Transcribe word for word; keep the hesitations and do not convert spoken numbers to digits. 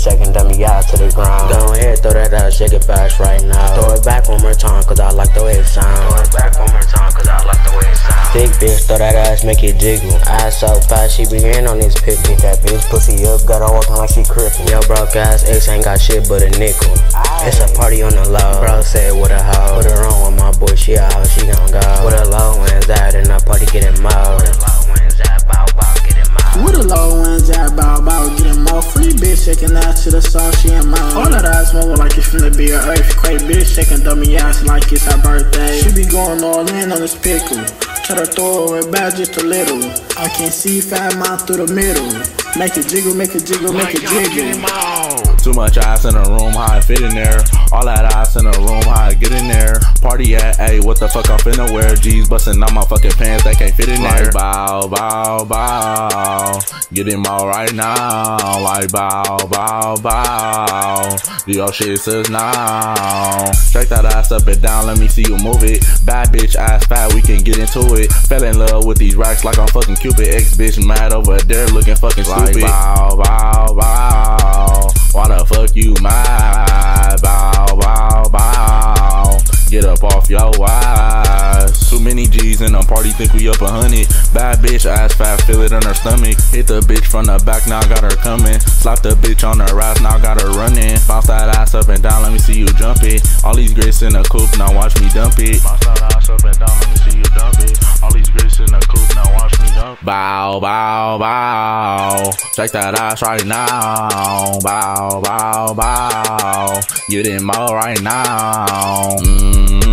shaking dummy out to the ground. Go ahead, throw that ass, shake it fast right now. Throw it back one more time, cause I like the way it sound. Throw it back one more time, cause I like the way it sound. Thick bitch, throw that ass, make it jiggle. Ass so fast, she be in on this pick. Pick that bitch pussy up, got her walking like she crippled. Yo, broke ass ex ain't got shit but a nickel. It's a party on the low. Bro said with a hoe. Put her on with my boy, she a hoe, she gon' go. With a low wins out and the party getting more. With a low wins out, bow bow, getting more. With a low wins out, bow bow, getting more. Free bitch shaking ass to the song, she in mine. All that ass mobile like it's finna be an earthquake. Bitch shaking dummy ass like it's her birthday. She be going all in on this pickle. Try to throw it back just a little. I can see fat mouth through the middle. Make it jiggle, make it jiggle, make it jiggle. Too much ass in a room, how I fit in there. All that ass in a room, how I get in there. Party at, ayy, what the fuck I'm finna wear? G's bustin' on my fucking pants, they can't fit in there. Like bow, bow, bow. Get him all right now. Like bow, bow, bow. Do your shit says now. Shake that ass up and down, let me see you move it. Bad bitch, ass fat, we can get into it. Fell in love with these racks like I'm fucking Cupid. Ex bitch mad over there looking fucking stupid. Like bow, bow, bow. Why the fuck you mad? Bow, bow, bow. Get up off your ass. Too many G's in the party, think we up a hundred. Bad bitch, ass fat, feel it on her stomach. Hit the bitch from the back, now got her coming. Slap the bitch on her ass, now got her running. Bounce that ass up and down, let me see you jump it. All these grits in the coupe, now watch me dump it. Bounce that ass up and down, let me see you dump it. All these grits in the coupe, now watch me dump it. Bow, bow, bow. Shake that ass right now. Bow, bow, bow. Get him all right now. Mm-hmm.